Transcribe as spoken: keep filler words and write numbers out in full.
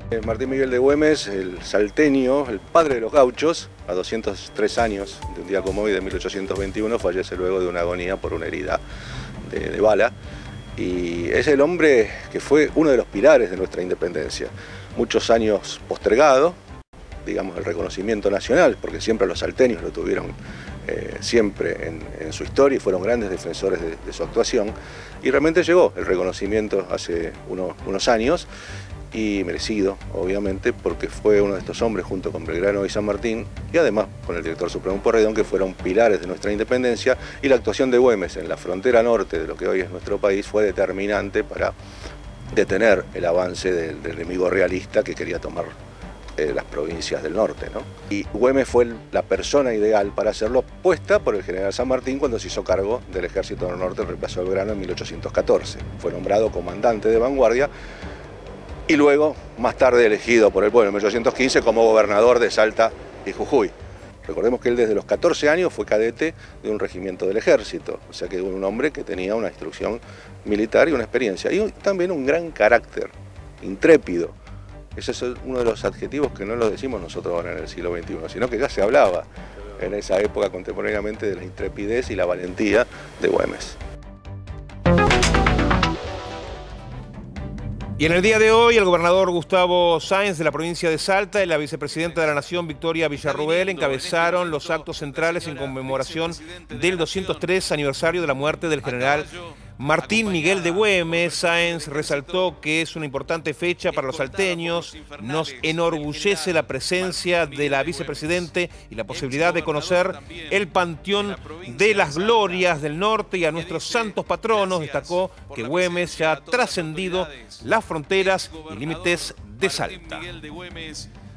Martín Miguel de Güemes, el salteño, el padre de los gauchos, a doscientos tres años de un día como hoy, de mil ochocientos veintiuno, fallece luego de una agonía por una herida de, de bala. Y es el hombre que fue uno de los pilares de nuestra independencia. Muchos años postergado, digamos, el reconocimiento nacional, porque siempre los salteños lo tuvieron eh, siempre en, en su historia y fueron grandes defensores de, de su actuación. Y realmente llegó el reconocimiento hace unos, unos años, y merecido, obviamente, porque fue uno de estos hombres, junto con Belgrano y San Martín, y además con el director supremo Pueyrredón, que fueron pilares de nuestra independencia, y la actuación de Güemes en la frontera norte de lo que hoy es nuestro país fue determinante para detener el avance del, del enemigo realista que quería tomar eh, las provincias del norte, ¿no? Y Güemes fue la persona ideal para hacerlo, puesta por el general San Martín cuando se hizo cargo del ejército del norte, el reemplazo de Belgrano en mil ochocientos catorce. Fue nombrado comandante de vanguardia, y luego, más tarde, elegido por el pueblo en mil ochocientos quince como gobernador de Salta y Jujuy. Recordemos que él desde los catorce años fue cadete de un regimiento del ejército, o sea que un hombre que tenía una instrucción militar y una experiencia, y también un gran carácter, intrépido. Ese es uno de los adjetivos que no lo decimos nosotros ahora en el siglo veintiuno, sino que ya se hablaba en esa época contemporáneamente de la intrepidez y la valentía de Güemes. Y en el día de hoy, el gobernador Gustavo Sáenz de la provincia de Salta y la vicepresidenta de la Nación, Victoria Villarruel, encabezaron los actos centrales en conmemoración del doscientos tres aniversario de la muerte del general Martín Miguel de Güemes. Sáenz resaltó que es una importante fecha para los salteños, nos enorgullece la presencia de la vicepresidente y la posibilidad de conocer el panteón de las glorias del norte y a nuestros santos patronos. Destacó que Güemes ya ha trascendido las fronteras y límites de Salta.